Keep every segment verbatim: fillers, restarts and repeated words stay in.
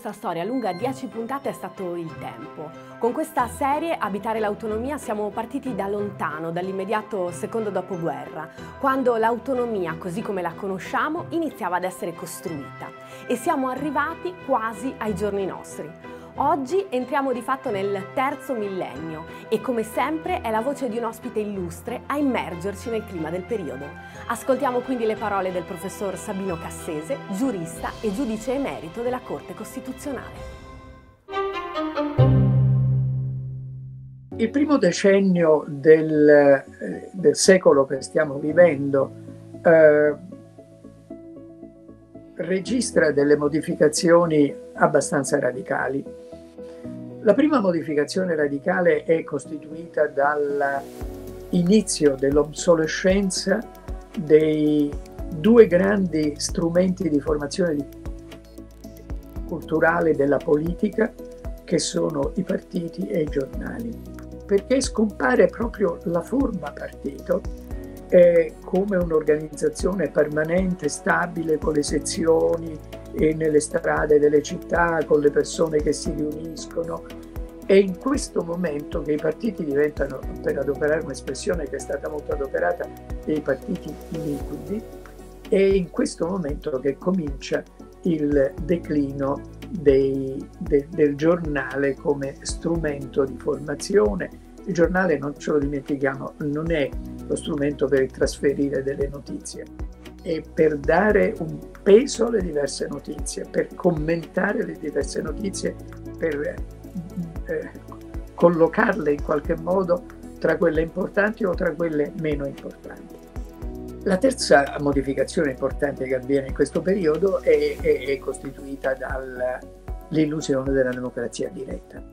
nostra storia lunga dieci puntate è stato il tempo. Con questa serie, Abitare l'autonomia, siamo partiti da lontano, dall'immediato secondo dopoguerra, quando l'autonomia, così come la conosciamo, iniziava ad essere costruita. E siamo arrivati quasi ai giorni nostri. Oggi entriamo di fatto nel terzo millennio e come sempre è la voce di un ospite illustre a immergerci nel clima del periodo. Ascoltiamo quindi le parole del professor Sabino Cassese, giurista e giudice emerito della Corte Costituzionale. Il primo decennio del, del secolo che stiamo vivendo eh, registra delle modificazioni abbastanza radicali. La prima modificazione radicale è costituita dall'inizio dell'obsolescenza dei due grandi strumenti di formazione culturale della politica, che sono i partiti e i giornali, perché scompare proprio la forma partito eh, come un'organizzazione permanente, stabile, con le sezioni e nelle strade delle città, con le persone che si riuniscono. È in questo momento che i partiti diventano, per adoperare un'espressione che è stata molto adoperata, dei partiti liquidi, è in questo momento che comincia il declino dei, de, del giornale come strumento di formazione. Il giornale, non ce lo dimentichiamo, non è lo strumento per trasferire delle notizie, è per dare un peso alle diverse notizie, per commentare le diverse notizie, per eh, collocarle in qualche modo tra quelle importanti o tra quelle meno importanti. La terza modificazione importante che avviene in questo periodo è, è, è costituita dall'illusione della democrazia diretta.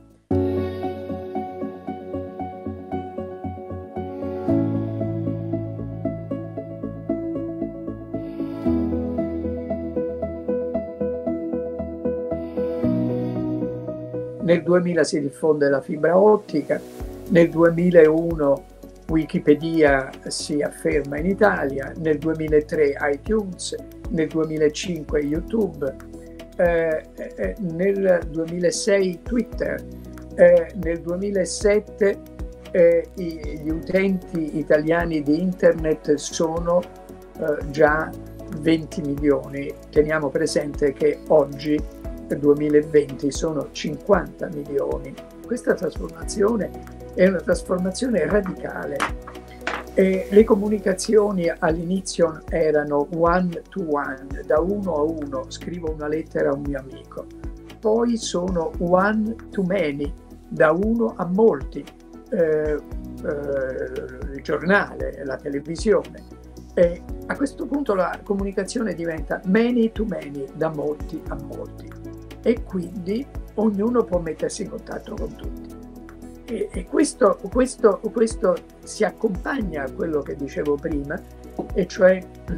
Nel duemila si diffonde la fibra ottica, nel duemilauno Wikipedia si afferma in Italia, nel duemilatré iTunes, nel duemilacinque YouTube, eh, eh, nel duemilasei Twitter, eh, nel duemilasette eh, gli utenti italiani di Internet sono eh, già venti milioni. Teniamo presente che oggi, nel duemilaventi, sono cinquanta milioni. Questa trasformazione è una trasformazione radicale. E le comunicazioni all'inizio erano one to one, da uno a uno, scrivo una lettera a un mio amico. Poi sono one to many, da uno a molti, eh, eh, il giornale, la televisione. E a questo punto la comunicazione diventa many to many, da molti a molti. E quindi ognuno può mettersi in contatto con tutti. E, e questo, questo, questo si accompagna a quello che dicevo prima, e cioè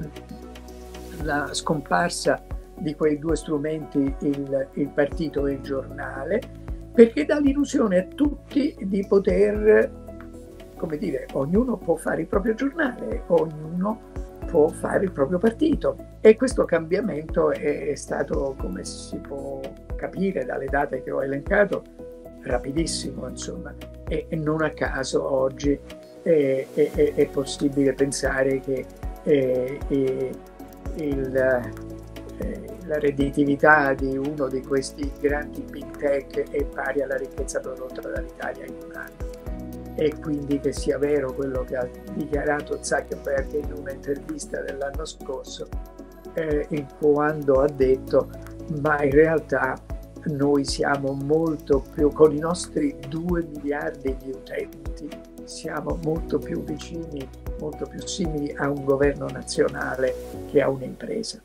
la scomparsa di quei due strumenti, il, il partito e il giornale, perché dà l'illusione a tutti di poter, come dire, ognuno può fare il proprio giornale, ognuno può fare il proprio partito. E questo cambiamento è stato, come si può capire dalle date che ho elencato, rapidissimo, insomma, e, e non a caso oggi è, è, è possibile pensare che eh, eh, il, eh, la redditività di uno di questi grandi big tech è pari alla ricchezza prodotta dall'Italia in un anno. E quindi che sia vero quello che ha dichiarato Zuckerberg in un'intervista dell'anno scorso, eh, in quando ha detto: ma in realtà noi siamo molto più, con i nostri due miliardi di utenti, siamo molto più vicini, molto più simili a un governo nazionale che a un'impresa.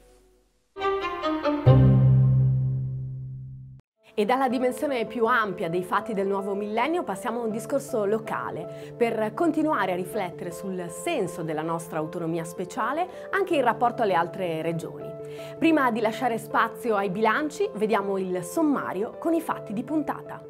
E dalla dimensione più ampia dei fatti del nuovo millennio passiamo a un discorso locale, per continuare a riflettere sul senso della nostra autonomia speciale anche in rapporto alle altre regioni. Prima di lasciare spazio ai bilanci, vediamo il sommario con i fatti di puntata.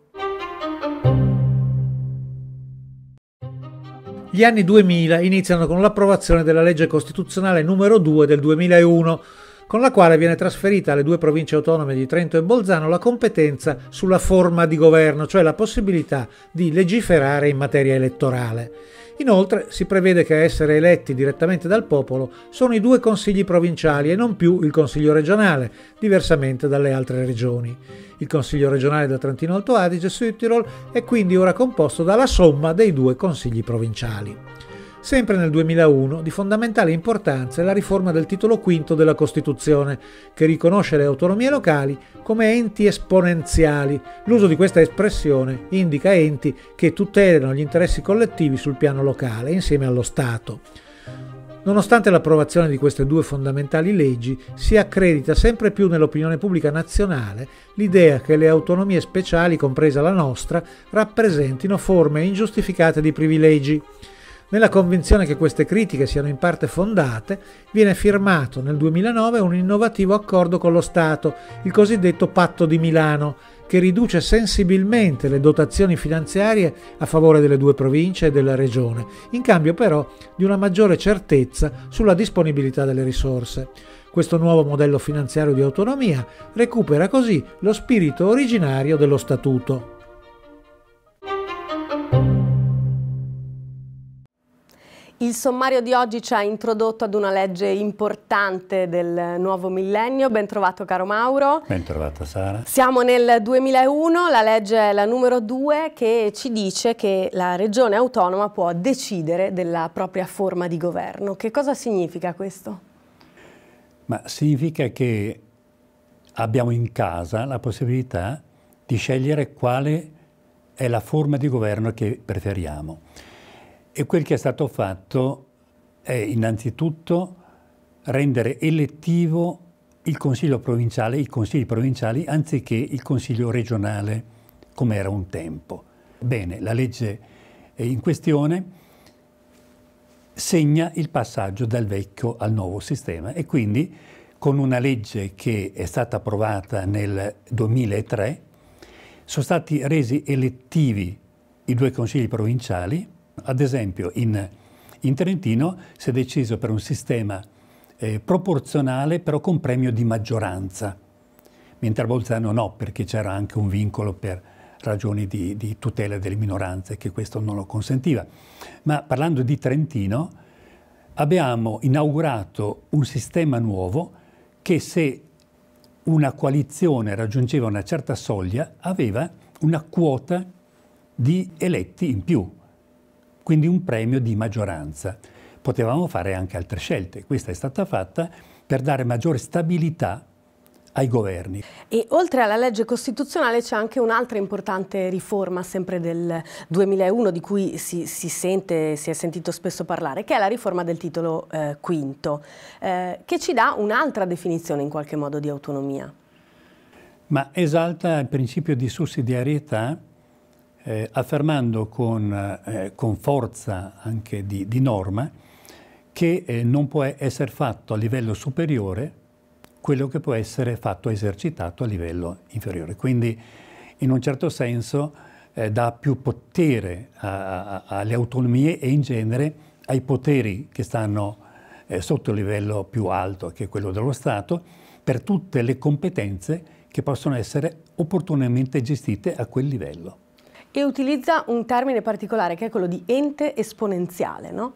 Gli anni duemila iniziano con l'approvazione della legge costituzionale numero due del duemilauno, con la quale viene trasferita alle due province autonome di Trento e Bolzano la competenza sulla forma di governo, cioè la possibilità di legiferare in materia elettorale. Inoltre si prevede che a essere eletti direttamente dal popolo sono i due consigli provinciali e non più il consiglio regionale, diversamente dalle altre regioni. Il consiglio regionale del Trentino Alto Adige-Südtirol è quindi ora composto dalla somma dei due consigli provinciali. Sempre nel duemilauno, di fondamentale importanza è la riforma del titolo quinto della Costituzione, che riconosce le autonomie locali come enti esponenziali. L'uso di questa espressione indica enti che tutelano gli interessi collettivi sul piano locale, insieme allo Stato. Nonostante l'approvazione di queste due fondamentali leggi, si accredita sempre più nell'opinione pubblica nazionale l'idea che le autonomie speciali, compresa la nostra, rappresentino forme ingiustificate di privilegi. Nella convinzione che queste critiche siano in parte fondate, viene firmato nel duemilanove un innovativo accordo con lo Stato, il cosiddetto Patto di Milano, che riduce sensibilmente le dotazioni finanziarie a favore delle due province e della regione, in cambio però di una maggiore certezza sulla disponibilità delle risorse. Questo nuovo modello finanziario di autonomia recupera così lo spirito originario dello Statuto. Il sommario di oggi ci ha introdotto ad una legge importante del nuovo millennio. Ben trovato caro Mauro. Ben trovata Sara. Siamo nel duemilauno, la legge è la numero due che ci dice che la regione autonoma può decidere della propria forma di governo. Che cosa significa questo? Ma significa che abbiamo in casa la possibilità di scegliere quale è la forma di governo che preferiamo. E quel che è stato fatto è innanzitutto rendere elettivo il Consiglio provinciale, i consigli provinciali, anziché il Consiglio regionale, come era un tempo. Bene, la legge in questione segna il passaggio dal vecchio al nuovo sistema e quindi con una legge che è stata approvata nel duemilatré sono stati resi elettivi i due consigli provinciali. Ad esempio in, in Trentino si è deciso per un sistema eh, proporzionale però con premio di maggioranza, mentre a Bolzano no, perché c'era anche un vincolo per ragioni di, di tutela delle minoranze che questo non lo consentiva. Ma parlando di Trentino abbiamo inaugurato un sistema nuovo che se una coalizione raggiungeva una certa soglia aveva una quota di eletti in più. Quindi un premio di maggioranza. Potevamo fare anche altre scelte. Questa è stata fatta per dare maggiore stabilità ai governi. E oltre alla legge costituzionale c'è anche un'altra importante riforma, sempre del duemilauno, di cui si, si sente, si è sentito spesso parlare, che è la riforma del titolo eh, quinto, eh, che ci dà un'altra definizione in qualche modo di autonomia. Ma esalta il principio di sussidiarietà, Eh, affermando con, eh, con forza anche di, di norma che eh, non può essere fatto a livello superiore quello che può essere fatto esercitato a livello inferiore. Quindi in un certo senso eh, dà più potere a, a, alle autonomie e in genere ai poteri che stanno eh, sotto il livello più alto, che è quello dello Stato, per tutte le competenze che possono essere opportunamente gestite a quel livello. E utilizza un termine particolare che è quello di ente esponenziale, no?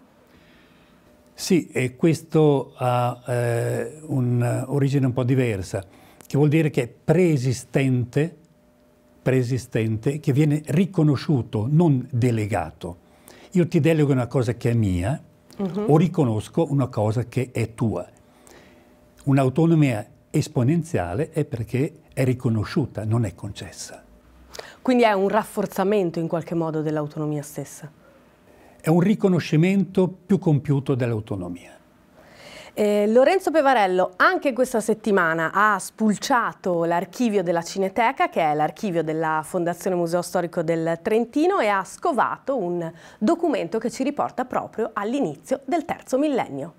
Sì, e questo ha eh, un'origine un po' diversa, che vuol dire che è preesistente, preesistente, che viene riconosciuto, non delegato. Io ti delego una cosa che è mia, uh-huh. o riconosco una cosa che è tua. Un'autonomia esponenziale è perché è riconosciuta, non è concessa. Quindi è un rafforzamento in qualche modo dell'autonomia stessa? È un riconoscimento più compiuto dell'autonomia. Eh, Lorenzo Pevarello anche questa settimana ha spulciato l'archivio della Cineteca, che è l'archivio della Fondazione Museo Storico del Trentino, e ha scovato un documento che ci riporta proprio all'inizio del terzo millennio.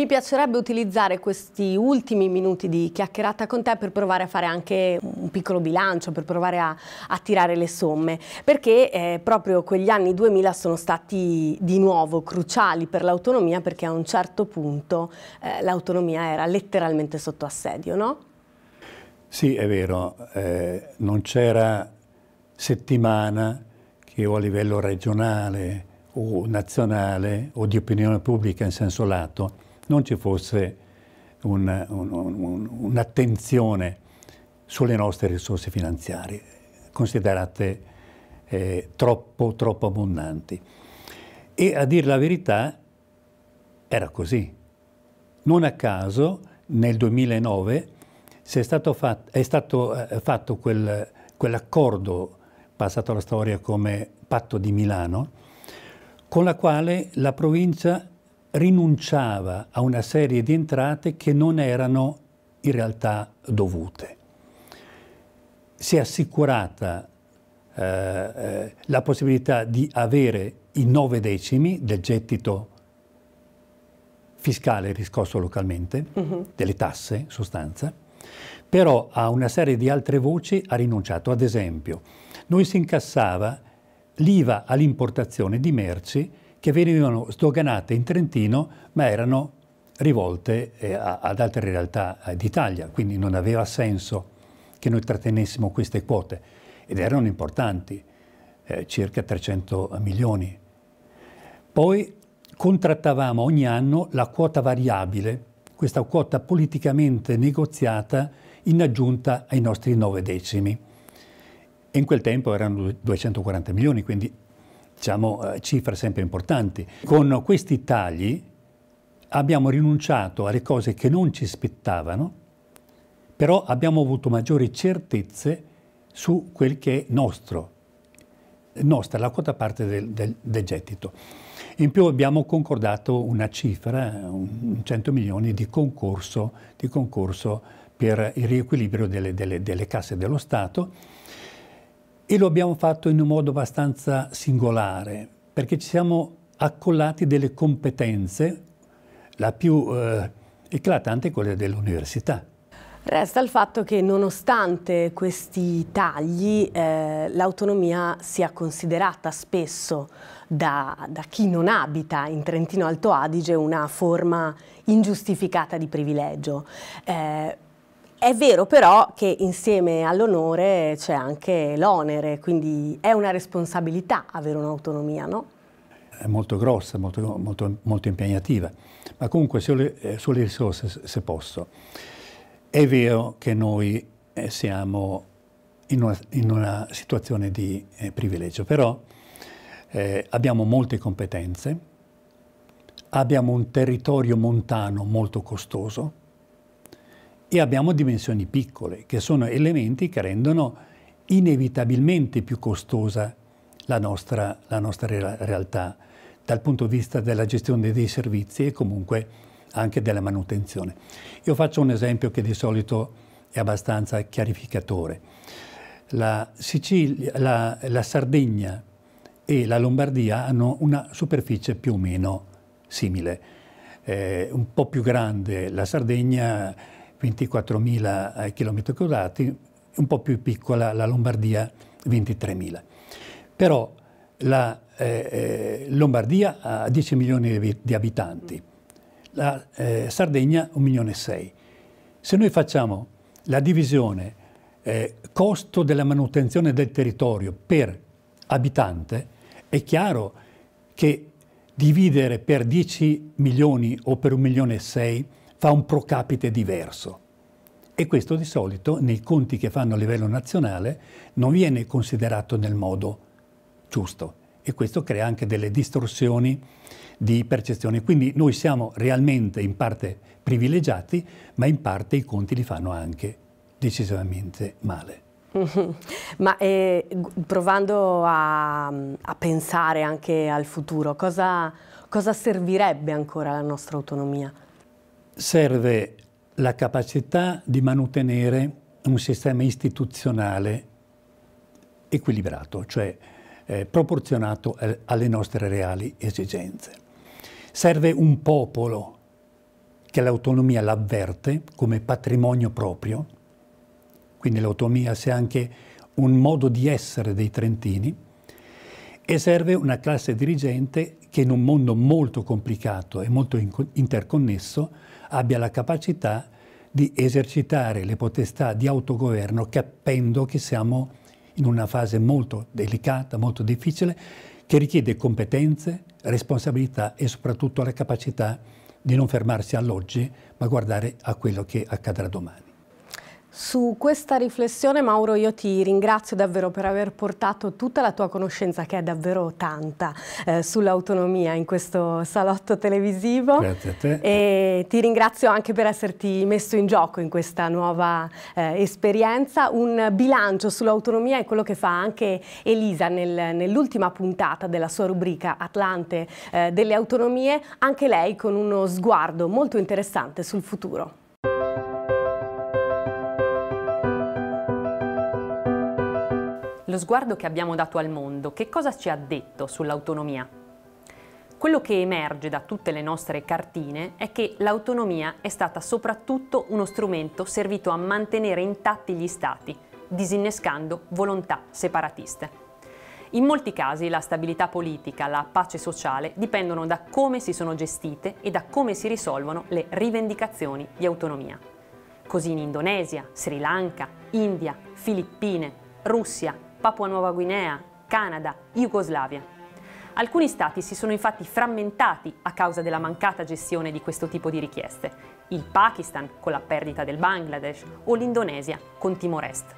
Mi piacerebbe utilizzare questi ultimi minuti di chiacchierata con te per provare a fare anche un piccolo bilancio, per provare a, a tirare le somme, perché eh, proprio quegli anni duemila sono stati di nuovo cruciali per l'autonomia, perché a un certo punto eh, l'autonomia era letteralmente sotto assedio, no? Sì, è vero, eh, non c'era settimana che o a livello regionale o nazionale o di opinione pubblica in senso lato non ci fosse un, un, un, un'attenzione sulle nostre risorse finanziarie, considerate eh, troppo, troppo abbondanti. E a dire la verità era così. Non a caso nel duemilanove è stato, fat, è stato eh, fatto quel, quell'accordo passato alla storia come Patto di Milano, con la quale la provincia rinunciava a una serie di entrate che non erano in realtà dovute. Si è assicurata eh, eh, la possibilità di avere i nove decimi del gettito fiscale riscosso localmente, uh-huh. delle tasse in sostanza, però a una serie di altre voci ha rinunciato. Ad esempio, noi si incassava l'I V A all'importazione di merci che venivano sdoganate in Trentino ma erano rivolte eh, ad altre realtà eh, d'Italia, quindi non aveva senso che noi trattenessimo queste quote, ed erano importanti, eh, circa trecento milioni. Poi contrattavamo ogni anno la quota variabile, questa quota politicamente negoziata in aggiunta ai nostri nove decimi. E in quel tempo erano duecentoquaranta milioni, quindi diciamo cifre sempre importanti. Con questi tagli abbiamo rinunciato alle cose che non ci spettavano, però abbiamo avuto maggiori certezze su quel che è nostro, nostra, la quota parte del, del, del gettito. In più abbiamo concordato una cifra, un cento milioni di concorso, di concorso per il riequilibrio delle, delle, delle casse dello Stato, e lo abbiamo fatto in un modo abbastanza singolare, perché ci siamo accollati delle competenze, la più eh, eclatante è quella dell'università. Resta il fatto che nonostante questi tagli eh, l'autonomia sia considerata spesso da, da chi non abita in Trentino Alto Adige una forma ingiustificata di privilegio. Eh, È vero però che insieme all'onore c'è anche l'onere, quindi è una responsabilità avere un'autonomia, no? È molto grossa, molto, molto, molto impegnativa, ma comunque sulle, eh, sulle risorse, se posso. È vero che noi eh, siamo in una, in una situazione di eh, privilegio, però eh, abbiamo molte competenze, abbiamo un territorio montano molto costoso, e abbiamo dimensioni piccole, che sono elementi che rendono inevitabilmente più costosa la nostra, la nostra realtà, dal punto di vista della gestione dei servizi e comunque anche della manutenzione. Io faccio un esempio che di solito è abbastanza chiarificatore. La Sicilia, la, la Sardegna e la Lombardia hanno una superficie più o meno simile, eh, un po' più grande la Sardegna, ventiquattromila chilometri quadrati, un po' più piccola la Lombardia, ventitremila. Però la eh, Lombardia ha dieci milioni di abitanti, la eh, Sardegna un milione e sei. Se noi facciamo la divisione eh, costo della manutenzione del territorio per abitante, è chiaro che dividere per dieci milioni o per un milione e sei fa un pro capite diverso, e questo di solito nei conti che fanno a livello nazionale non viene considerato nel modo giusto, e questo crea anche delle distorsioni di percezione. Quindi noi siamo realmente in parte privilegiati, ma in parte i conti li fanno anche decisamente male. Mm-hmm. Ma eh, provando a, a pensare anche al futuro, cosa, cosa servirebbe ancora alla nostra autonomia? Serve la capacità di mantenere un sistema istituzionale equilibrato, cioè eh, proporzionato eh, alle nostre reali esigenze. Serve un popolo che l'autonomia l'avverte come patrimonio proprio, quindi l'autonomia sia anche un modo di essere dei trentini, e serve una classe dirigente che in un mondo molto complicato e molto interconnesso abbia la capacità di esercitare le potestà di autogoverno, capendo che siamo in una fase molto delicata, molto difficile, che richiede competenze, responsabilità e soprattutto la capacità di non fermarsi all'oggi, ma guardare a quello che accadrà domani. Su questa riflessione, Mauro, io ti ringrazio davvero per aver portato tutta la tua conoscenza, che è davvero tanta, eh, sull'autonomia in questo salotto televisivo. Grazie a te. E ti ringrazio anche per esserti messo in gioco in questa nuova eh, esperienza. Un bilancio sull'autonomia è quello che fa anche Elisa nel, nell'ultima puntata della sua rubrica Atlante eh, delle autonomie, anche lei con uno sguardo molto interessante sul futuro. Lo sguardo che abbiamo dato al mondo, che cosa ci ha detto sull'autonomia? Quello che emerge da tutte le nostre cartine è che l'autonomia è stata soprattutto uno strumento servito a mantenere intatti gli stati, disinnescando volontà separatiste. In molti casi la stabilità politica, la pace sociale dipendono da come si sono gestite e da come si risolvono le rivendicazioni di autonomia. Così in Indonesia, Sri Lanka, India, Filippine, Russia, Papua Nuova Guinea, Canada, Jugoslavia. Alcuni stati si sono infatti frammentati a causa della mancata gestione di questo tipo di richieste. Il Pakistan con la perdita del Bangladesh o l'Indonesia con Timor-Est.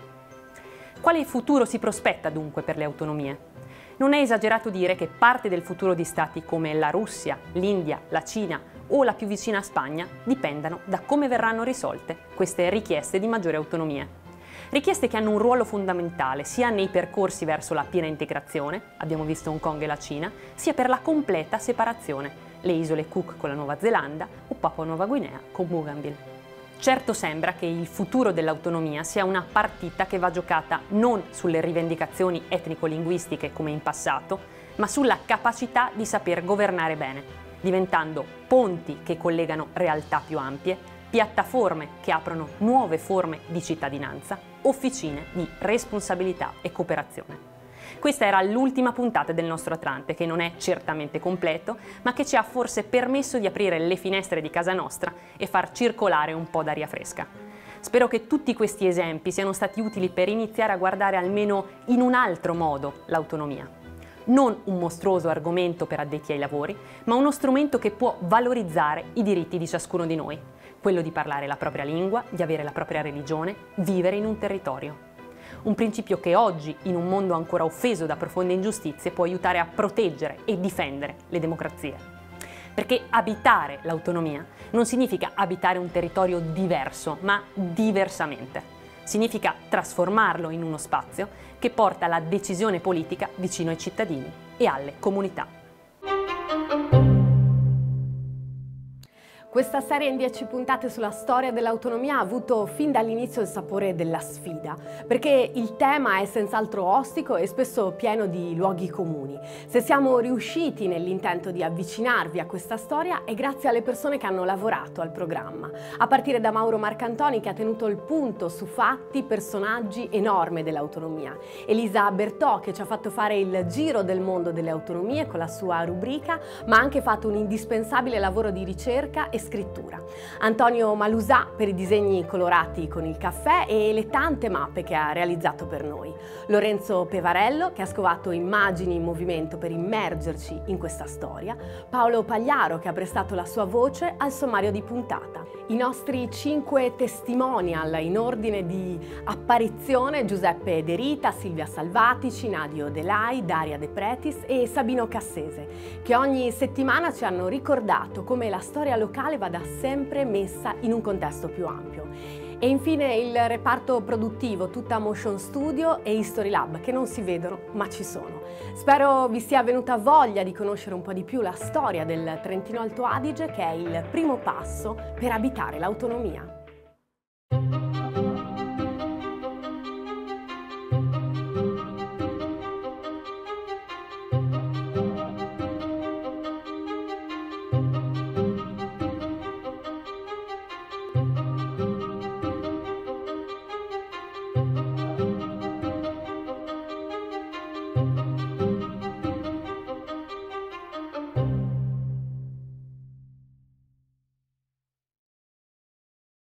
Quale futuro si prospetta dunque per le autonomie? Non è esagerato dire che parte del futuro di stati come la Russia, l'India, la Cina o la più vicina Spagna dipendano da come verranno risolte queste richieste di maggiore autonomia. Richieste che hanno un ruolo fondamentale sia nei percorsi verso la piena integrazione, abbiamo visto Hong Kong e la Cina, sia per la completa separazione, le isole Cook con la Nuova Zelanda o Papua Nuova Guinea con Bougainville. Certo sembra che il futuro dell'autonomia sia una partita che va giocata non sulle rivendicazioni etnico-linguistiche come in passato, ma sulla capacità di saper governare bene, diventando ponti che collegano realtà più ampie, piattaforme che aprono nuove forme di cittadinanza, officine di responsabilità e cooperazione. Questa era l'ultima puntata del nostro Atlante, che non è certamente completo, ma che ci ha forse permesso di aprire le finestre di casa nostra e far circolare un po' d'aria fresca. Spero che tutti questi esempi siano stati utili per iniziare a guardare almeno in un altro modo l'autonomia. Non un mostruoso argomento per addetti ai lavori, ma uno strumento che può valorizzare i diritti di ciascuno di noi, quello di parlare la propria lingua, di avere la propria religione, vivere in un territorio. Un principio che oggi, in un mondo ancora offeso da profonde ingiustizie, può aiutare a proteggere e difendere le democrazie. Perché abitare l'autonomia non significa abitare un territorio diverso, ma diversamente. Significa trasformarlo in uno spazio che porta la decisione politica vicino ai cittadini e alle comunità. Questa serie in dieci puntate sulla storia dell'autonomia ha avuto fin dall'inizio il sapore della sfida, perché il tema è senz'altro ostico e spesso pieno di luoghi comuni. Se siamo riusciti nell'intento di avvicinarvi a questa storia è grazie alle persone che hanno lavorato al programma, a partire da Mauro Marcantoni, che ha tenuto il punto su fatti, personaggi e norme dell'autonomia, Elisa Bertò, che ci ha fatto fare il giro del mondo delle autonomie con la sua rubrica, ma ha anche fatto un indispensabile lavoro di ricerca e scrittura. Antonio Malusà per i disegni colorati con il caffè e le tante mappe che ha realizzato per noi. Lorenzo Pevarello, che ha scovato immagini in movimento per immergerci in questa storia. Paolo Pagliaro, che ha prestato la sua voce al sommario di puntata. I nostri cinque testimonial in ordine di apparizione: Giuseppe De Rita, Silvia Salvatici, Nadio Delai, Daria De Pretis e Sabino Cassese, che ogni settimana ci hanno ricordato come la storia locale vada sempre messa in un contesto più ampio. E infine il reparto produttivo, tutta Motion Studio e History Lab, che non si vedono ma ci sono. Spero vi sia venuta voglia di conoscere un po' di più la storia del Trentino Alto Adige, che è il primo passo per abitare l'autonomia.